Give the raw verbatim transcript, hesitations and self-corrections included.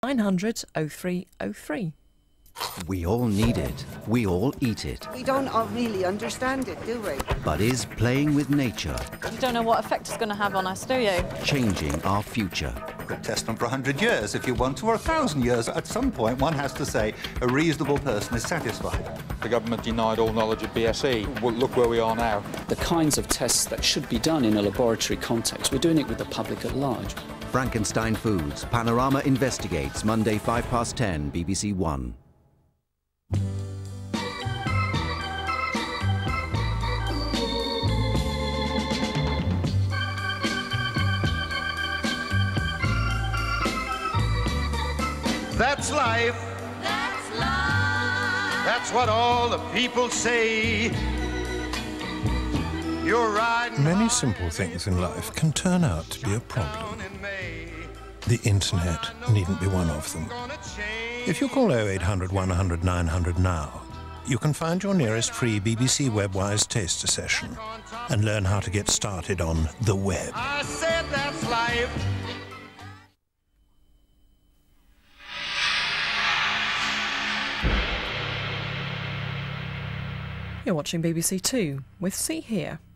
nine hundred oh three oh three. We all need it. We all eat it. We don't all really understand it, do we? But is playing with nature You don't know what effect it's going to have on us, do you? changing our future? You could test them for a hundred years if you want to, or a thousand years. At some point, one has to say a reasonable person is satisfied. The government denied all knowledge of B S E. Well, look where we are now. The kinds of tests that should be done in a laboratory context, we're doing it with the public at large. Frankenstein Foods. Panorama investigates. Monday, five past ten, B B C One. That's life. That's life. That's what all the people say. You're riding. Many simple things in life can turn out to be a problem. The internet needn't be one of them. If you call oh eight hundred, one hundred, nine hundred now, you can find your nearest free B B C Webwise taster session and learn how to get started on the web. I said that's life. You're watching B B C Two with See Here.